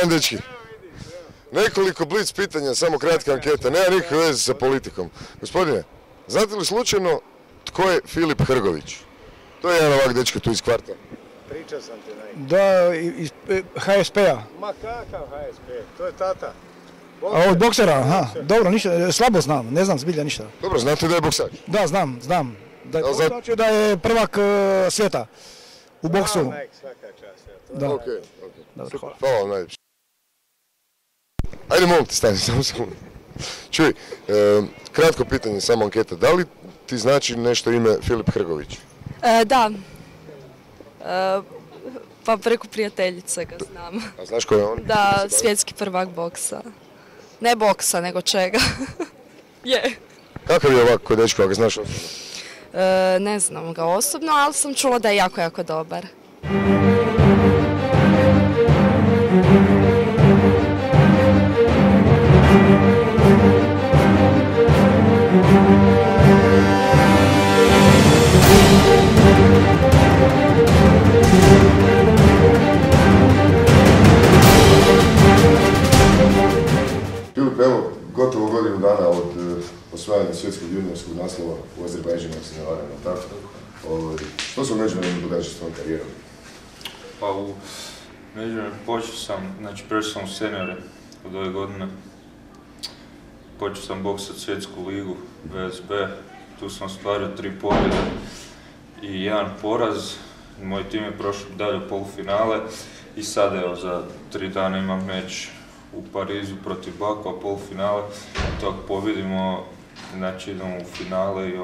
dan, dečki. Nekoliko blic pitanja, samo kratka anketa, nema nikakve veze sa politikom. Gospodine, znate li slučajno tko je Filip Hrgović? To je jedan ovak dečko tu iz kvarta. Pričao sam ti najbolje. Da, iz HSP-a. Ma kakav HSP, to je tata. A od boksera, aha, dobro, ništa, slabo znam, ne znam zbilja ništa. Dobro, znate da je boksač? Da, znam. To znači da je prvak svijeta u boksu. Svaka čast. Da. Ok. Dobro, hvala. Hvala vam najljepše. Ajde, molim te, stani, samo sekundu. Čuj, kratko pitanje, samo anketa. Da li ti znači nešto ime Filip Hrgović? Da. Pa preko prijateljice ga znam. A znaš ko je on? Da, svjetski prvak boksa. Ne boksa, nego čega. Je. Kakav je ovak kod dečko, ako znaš osobno? Ne znam ga osobno, ali sam čula da je jako, jako dobar. Filip, evo, gotovo godinu dana od osvajanja svjetskog juniorskog naslova u Azerbajdžanu, ako se ne varam, tako? Što se u međuvremenu događa s tvojom karijerom? Pa u međuvremenu počeo sam, znači prešao sam u seniore od ove godine. Počeo sam boksat svjetsku ligu, VSB, tu sam ostvario 3 pobjede i 1 poraz. Moj tim je prošao dalje u polufinale i sad evo za 3 dana imam meč u Parizu protiv Bakua, polufinale. To ako pobjedimo, znači idemo u finale i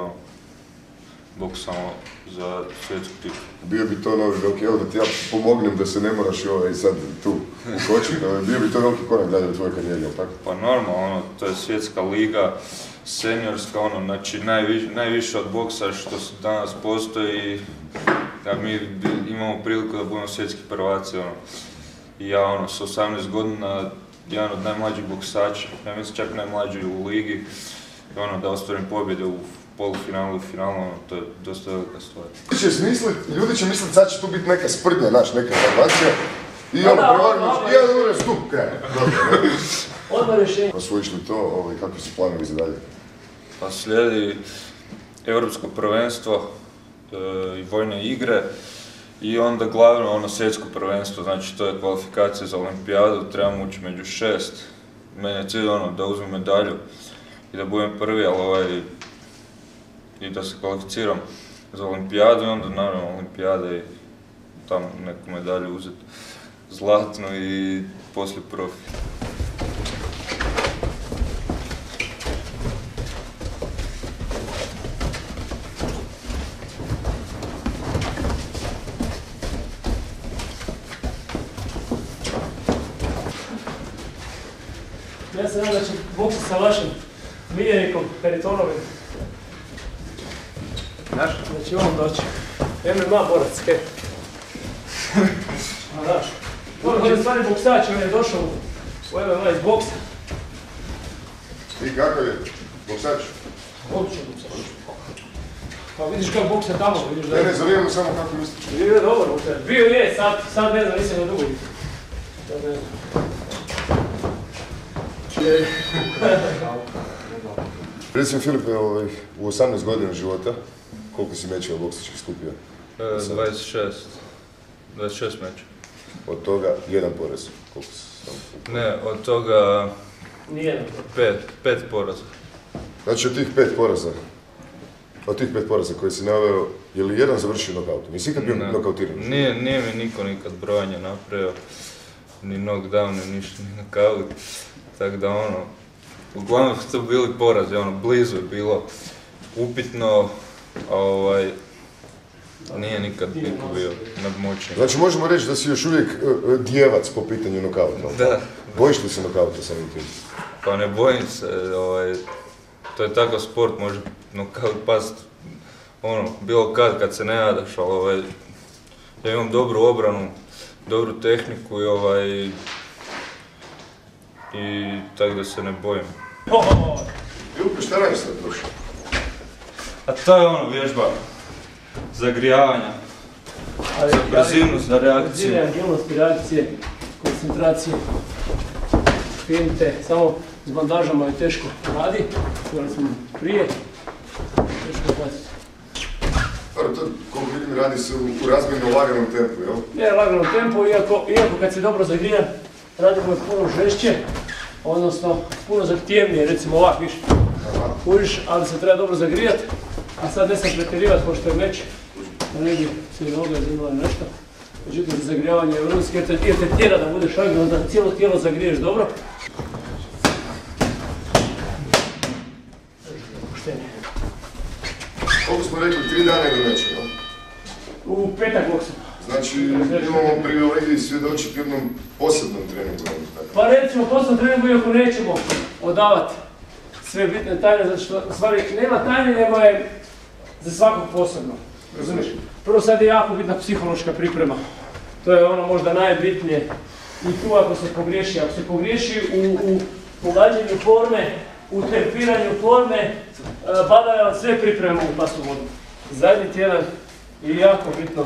boksamo za svjetsku titulu. Bio bi to novi veliki, evo da ti ja pomognem da se ne moraš sad tu ukočiti, bio bi to veliki korak dalje u tvojoj karijeri, jel tako? Pa normalno, to je svjetska liga, seniorska, znači najviše od boksa što danas postoji, da mi imamo priliku da budemo svjetski prvaci, I ja s 18 godina, jedan od najmlađih boksača, ja mislim čak najmlađi u ligi, da ostvarim pobjede u polufinalu i finalu, to je dosta velika stvar. Ljudi će misliti sad će tu biti neka sprdnja, neka formacija i prevarimo, i jedan ure stup kraj. Odmah rješenje. Osvojiš li to, kakvi su planovi za dalje? Pa slijedi Europsko prvenstvo i vojne igre i onda glavno svjetsko prvenstvo, znači to je kvalifikacija za olimpijadu, trebamo ući među 6. Meni je cilj da uzmem medalju i da budem prvi, ali i da se kvalificiram za olimpijadu i onda naravno olimpijade i tamo neku medalju uzeti zlatnu i poslije profi. Ja se nadam da će boksati sa vašim miljenikom Peritonovim. Znaš? Da će on doći. MMA borac, he. A znaš, on je stvari boksač, on je došao u MMA iz boksa. I kakav je boksač? Odličan boksač. Pa vidiš kako boksa tamo, vidiš da je... Ne, zanimamo samo kako misliš. Bio je dobar boksač. Bio je, sad ne znam, nisam na dugo. Sad ne znam. Recimo, Filipe, u 18 godina života, koliko si mečeva boksačkih skupio? 26 meča. Od toga 1 poraz. Koliko si sam? Ne, od toga... Nijedan. 5 poraza. Znači, od tih 5 poraza koje si naveo, je li jedan završio nokautom? Nisi ikad bio nokautiran? Nije mi niko nikad brojanje napravio, ni knockdown, ni ništa, ni nokaut. Tako da uglavnom su to bili porazi, blizu je bilo upitno, nije nikad niko bio nadmoćniji. Znači možemo reći da si još uvijek djevac po pitanju nokauta? Da. Bojiš li se nokauta samim tim? Pa ne bojim se, to je takav sport, može nokaut past bilo kad se ne nadaš, ali ja imam dobru obranu, dobru tehniku i tako da se ne bojim. Ljubo, šta radiš sad prošlo? A to je vježba zagrijavanja, za brzinu, za reakciju. Agilnost i reakcije, koncentracije. finte, samo s bandažama je teško radi, gledali smo prije, teško hvatiti. To, koliko vidim, radi se u razmjerno laganom tempu, jel? Ne, laganom tempu, iako kad si dobro zagrijan, radimo je puno žešće, odnosno puno zahtjevnije, recimo ovak, viš, kužiš, ali se treba dobro zagrijati, a sad ne sam pretjerivati, pošto je meč, da ne bi se noga zanimala nešto. Međutim, zagrijavanje je vrhunski, jer te tjera da budeš agil, onda cijelo tijelo zagriješ dobro. Koliko smo rekli, 3 dana do meča, jel? U petak boksam. Znači, imamo privilegiju svjedočiti jednom posebnom treningu. Pa recimo, posebnom treningu, iako nećemo odavati sve bitne tajne, zato što, u stvari, nema tajne, nego je za svakog posebno. Razumiješ? Prvo sad je jako bitna psihološka priprema. To je ono možda najbitnije. I tu ako se pogriješi u pogađanju forme, u tempiranju forme, badaju vam sve pripreme u pasnu vodu. Zadnji tjedan je jako bitno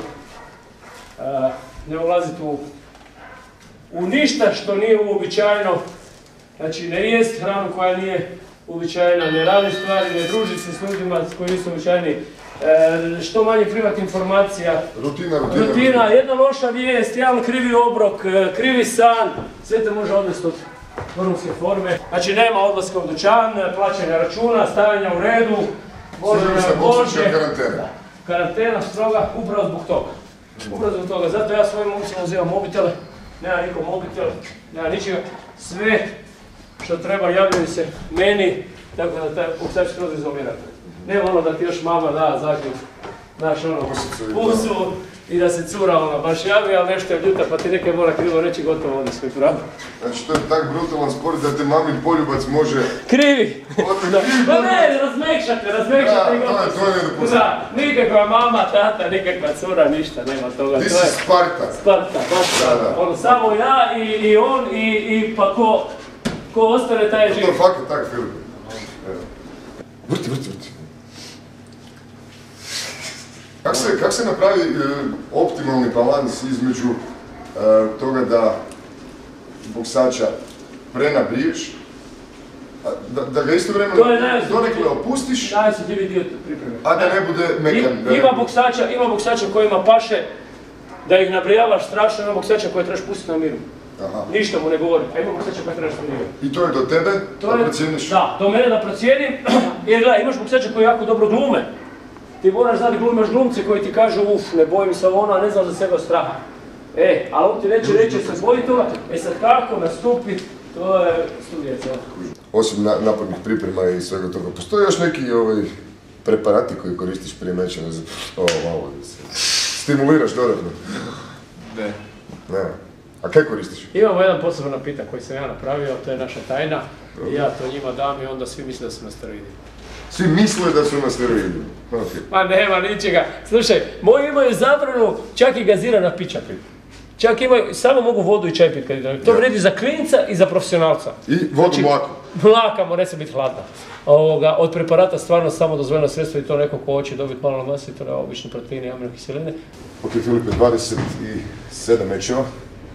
ne ulaziti u ništa što nije uobičajeno. Znači ne jest hranu koja nije uobičajena, ne radi stvari, ne druži se s ljudima koji nisu uobičajeni. Što manje primati informacija. Rutina, jedna loša vijest, jedan krivi obrok, krivi san, sve te može odvesti od vrhunske forme. Znači nema odlaska u dućan, plaćanja računa, stavljanja u redu, vožnje, karantena stroga, upravo zbog toga. Zato ja svojim momcima uzimam mobitele, nema nikom mobitel, nema ničega, sve što treba javljaju se meni, tako da taj boksač skroz izoliran. Nema ono da ti još mama da zaključ, znaš ono, pusu i da se cura ono, baš javi, ali nešto je ljuta pa ti nekaj mora krivo reći, gotovo onda svoj pravo. Znači to je tak brutalan sport da te mamin poljubac može... Krivi! Pa ne, razmekšate i gotovo. To je nedopustno. Da, nikakva mama, tata, nikakva cura, ništa, nema toga. Ti si Sparta. Sparta, baš Sparta. Ono, samo ja i on i pa ko ostane taj je živ. To je fakat tak, Filip. Vrti. Kako se napravi optimalni balans između toga da boksača prenabriješ, da ga istovremeno donekle opustiš, najosjetljiviji dio pripreme. a da ne bude mekan? Ima boksača kojima paše da ih nabrijavaš strašno, ima boksača koje trebaš pustiti na miru. Ništa mu ne govori, a ima boksača koje trebaš smanjivati. I to je do tebe da procijeniš? Da, do mene da procijenim, jer gledaj, imaš boksača koji jako dobro glume. Ti moraš znati imaš glumce koji ti kažu ne bojim se ono, a ne znam za sebe od straha. Ali on ti neće reći se boji toga, sad kako nastupiti, to je studija cijela. Osim napornih priprema i svega toga, postoje još neki preparati koji koristiš prije meča, ne znam, malo da se stimuliraš dodatno? Ne. A kaj koristiš? Imamo jedan poseban napitak koji sam ja napravio, to je naša tajna. I ja to njima dam i onda svi misle da su na steroidima. Svi misle da su na steroidima? Ma nema ničega. Slušaj, moji imaju zabranu čak i gazirana pića piti. Čak imaju, samo mogu vodu i čaj piti kad idem. To vredi za klinca i za profesionalca. I vodu mlaku? Mlaka mora se biti hladna. Od preparata stvarno samo dozvoljeno sredstvo i to neko ko hoće dobiti malo na masi, to je obično proteine i aminokiseline. Ok, Filipe, 27 mečeva.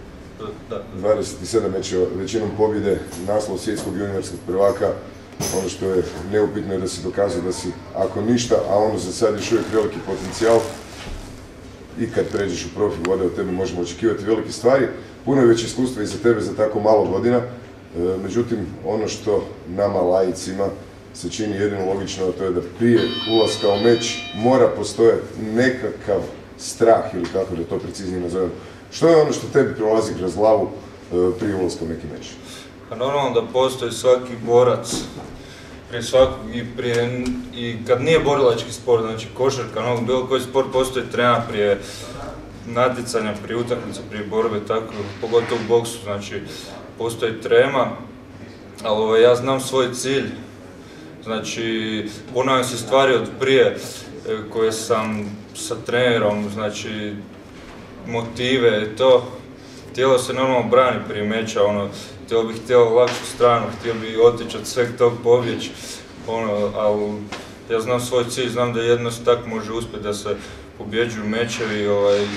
27 mečeva, većinom pobjede, naslov svjetskog juniorskog prvaka. Ono što je neupitno je da si dokazao da si, ako ništa, a ono za sad još uvijek veliki potencijal. I kad pređeš u profi vode, od tebe možemo očekivati velike stvari. Puno je već iskustva i za tebe za tako malo godina. Međutim, ono što nama laicima se čini jedino logično, a to je da prije ulaska u meč mora postojati nekakav strah ili kako da to preciznije nazovem. Što je ono što tebi prolazi kroz glavu prije ulaska u neki meč? Pa normalno da postoji svaki borac, prije svakog i kad nije borilački sport, znači košarka, bilo koji sport postoji trener prije natjecanja, prije utakmice, prije borbe, tako, pogotovo u boksu, znači postoji trema, ali ja znam svoj cilj, znači ponavljam se stvari od prije koje sam sa trenerom, znači motive i to, tijelo se normalno brani prije meča, htjelo lakšu stranu, htio bi otići od sveg tog pobjeći, ali ja znam svoj cilj, znam da jedno tako može uspjeti da se pobjeđuju mečevi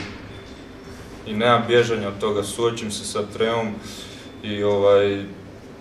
i nema bježanja od toga, suočim se sa tremom i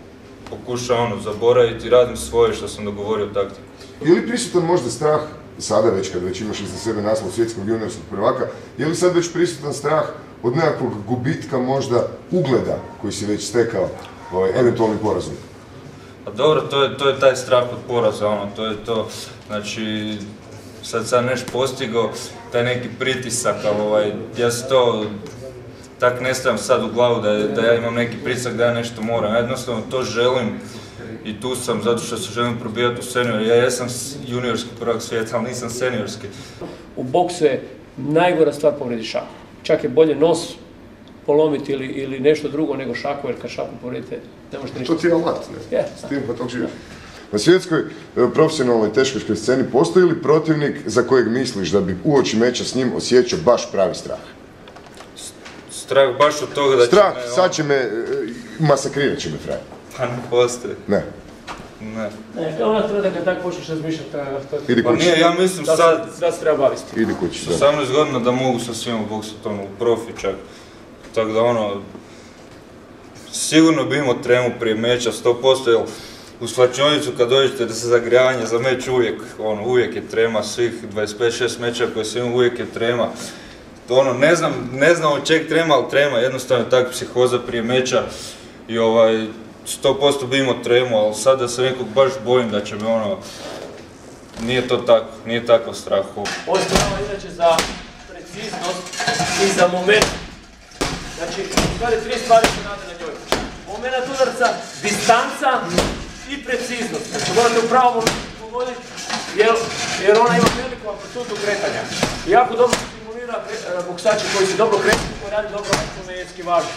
pokušao zaboraviti i radim svoje što sam dogovorio taktiku. Je li prisutan možda strah, sada već kad već imaš iza sebe naslov svjetskog juniorskog prvaka, je li sad već prisutan strah od nekakvog gubitka možda ugleda koji si već stekao eventualnim porazom? Pa dobro, to je taj strah od poraza, to je to, znači, sad sam nešto postigao, taj neki pritisak, ja se to tak ne stavim sad u glavu da ja imam neki pritisak da ja nešto moram, ja jednostavno to želim i tu sam zato što se želim probijati u senior. Ja jesam juniorski prvak svijeta, ali nisam seniorski. U boksu je najgora stvar povrijedi šaku. Čak je bolje nos polomiti ili nešto drugo nego šaku, jer kad šaku povrijedite ne možete ništa. To ti je alat, ne? S tim pa tog živiš. Na svjetskoj profesionalnoj teškaškoj sceni postoji li protivnik za kojeg misliš da bi uoči meča s njim osjećao baš pravi strah? Strah baš od toga da će me... Strah, sad će me, masakrirat će me frajer. Pa ne postoji. Ne. Ne. Ne, ona trenutak kad tako počneš razmišljati, Idi kući. Pa nije, ja mislim sad... Da se treba baviti. Idi kući, da. 18 godina da mogu sa svima boksati u profi čak. Tako da sigurno bi imao tremu prije meča 100%, jer u slačionicu kad dođete da se zagrijavanje za meč uvijek je trema, svih 25-6 meča koje sam imao uvijek je trema. Ne znam od čeg trema, ali trema, jednostavno je tak psihoza prije meča i 100% bi imao tremu, ali sad da se nekog baš bojim da će me nije to tako, nije takav strah. Ovo je strava inače za preciznost i za moment. Znači, tri stvari se rade na njoj. Moment udarca, distanca i preciznost. Znači, morate u pravom momentu pogoditi, jer ona ima veliku amplitudu kretanja. I jako dobro stimulira boksače koji se dobro kreću, koji radi dobro mejetski važno.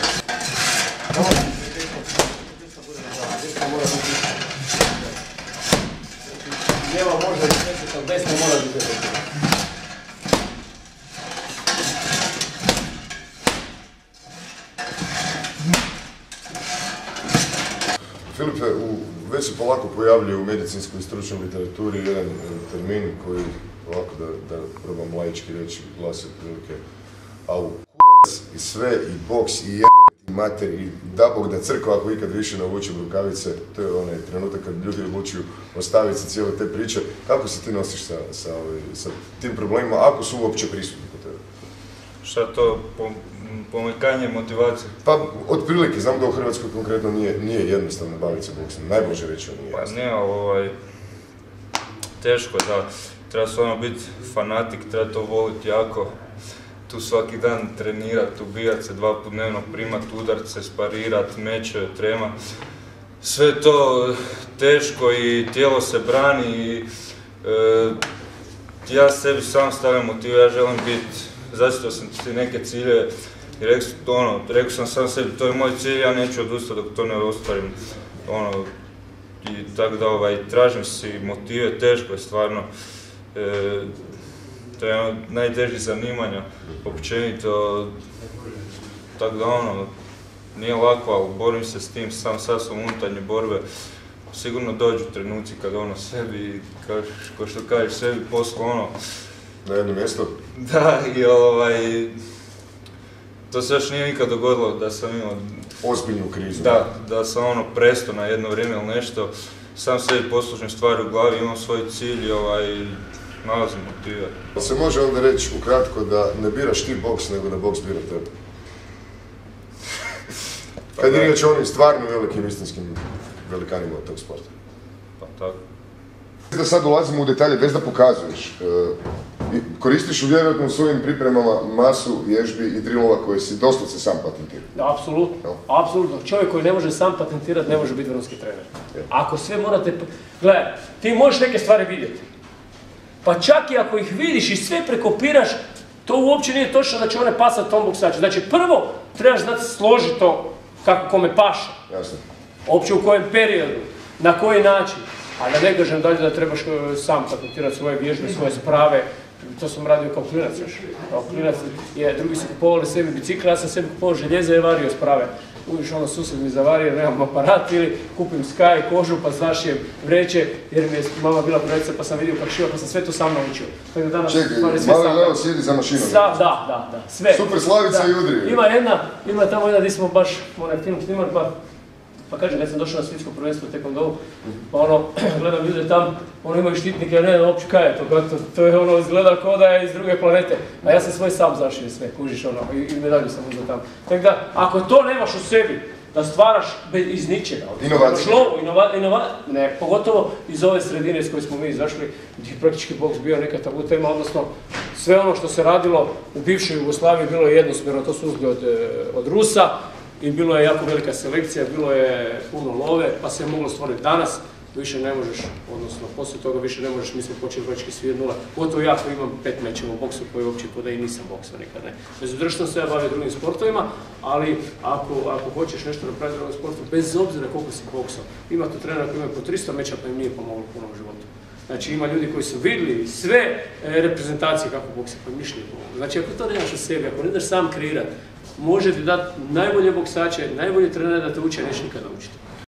Lijeva može biti desna, ali desna mora biti desna. Filipe, već se polako pojavljuje u medicinskoj i stručnoj literaturi jedan termin koji, ovako da probam laički reći, glasi otprilike, a u kurac i sve, i boks, i jebati mater, i da Bog da crkva ako ikad više navučem rukavice, to je onaj trenutak kad ljudi odlučuju ostaviti se cijele te priče. Kako se ti nosiš sa tim problemima, ako su uopće prisutni kod tebe? Šta je to? Pomekanje motivacije? Pa, otprilike, znam da u Hrvatskoj konkretno nije jednostavno baviti se boksom, najbolje reći nije jednostavno. Pa ne, teško da, treba stvarno biti fanatik, treba to voliti jako, tu svaki dan trenirat, ubijat se 2 puta dnevno, primat udarce, sparirat, meče, trema. Sve to teško i tijelo se brani i ja sebi sam stavljam motiv, ja želim biti, zacitao sam si neke ciljeve i rekao sam sam sebi, to je moj cilj, ja neću odustati dok to ne ostvarim. I tako da tražim si motive, teško je stvarno. To je najtežih zanimanja, općenito, tako da nije lako, ali borim se s tim, sam sasvom unutarnje borbe. Sigurno dođu trenuci kad sebi, ko što kažeš, sebi poslo na jedno mjesto? Da, i to se još nije nikad dogodilo da sam imao... Ozbiljnu krizu. Da sam prestao na jedno vrijeme ili nešto, sam sebi poslušam stvari u glavi, imam svoj cilj i nalazim motive. Se može onda reći ukratko da ne biraš ti boks, nego da boks bira tebe? Kad je riječ o onim stvarno velikim istinskim velikanima od tog sporta. Pa tako. Da sad ulazimo u detalje bez da pokazuješ. Koristiš vjerojatno u svojim pripremama masu vježbi i drilova koje si doslovce sam patentirao. Apsolutno. Čovjek koji ne može sam patentirati ne može biti vrhunski trener. Ako sve morate... Gledaj, ti možeš neke stvari vidjeti. Pa čak i ako ih vidiš i sve prekopiraš, to uopće nije točno da će one pasati tom boksaču. Znači prvo trebaš znati složiti to kako kome paše. Jasno. Uopće u kojem periodu, na koji način. A da ne kažem dalje da trebaš sam patentirati svoje vježbe, svoje sprave. To sam radio kao klinac još. Kao klinac, drugi su kupovali sebi bicikla, ja sam sebi kupovao željeze i vario sprave. Uviš susjed mi zavario, nemam aparat ili kupim Sky, kožu pa zašijem vreće jer mi je mama bila projekcija pa sam vidio kako šiva pa sam sve to sam naučio. Čekaj, malo Leo sjedi za mašinom. Da, sve. Super Slavica i Udrije. Ima tamo jedna gdje smo baš, onaj film sniman pa Pa kažem, kad sam došao na svjetsko prvenstvo tekom dovu, pa ono, gledam ljude tam, ono imaju štitnike, ne znam uopće kaj je to, to je ono, izgleda kao da je iz druge planete. A ja sam svoj sam zašio sve, kužiš ono, i medalju sam uzeo tamo. Tako da, ako to nemaš u sebi, da stvaraš iz ničega, ne, pogotovo iz ove sredine s koje smo mi izašli, gdje je praktički boks bio neka tabu tema, odnosno sve ono što se radilo u bivšoj Jugoslaviji bilo je jednosmjerno, to su uzeli od Rusa i bilo je jako velika selekcija, bilo je puno love, pa se je moglo stvoriti danas, više ne možeš, odnosno poslije toga više ne možeš, mi smo počeli praktički svi 1-0, gotovo ja koji imam 5 mečeva u boksu koji uopće kod da i nisam boksao nikad, ne. Bez obzira što se ja bavim drugim sportovima, ali ako hoćeš nešto napraviti u drugom sportu, bez obzira koliko si boksao, ima tu trenera koji imaju po 300 meča pa im nije pomoglo puno u životu. Znači ima ljudi koji su vidjeli sve reprezentacije kako boksa, pa im ništa nije pomoglo. Znači ako to nemaš u sebi, ako ne daš sam kreirati, može ti dati najbolje boksače, najbolje trenere da te uče, neće nikada učiti.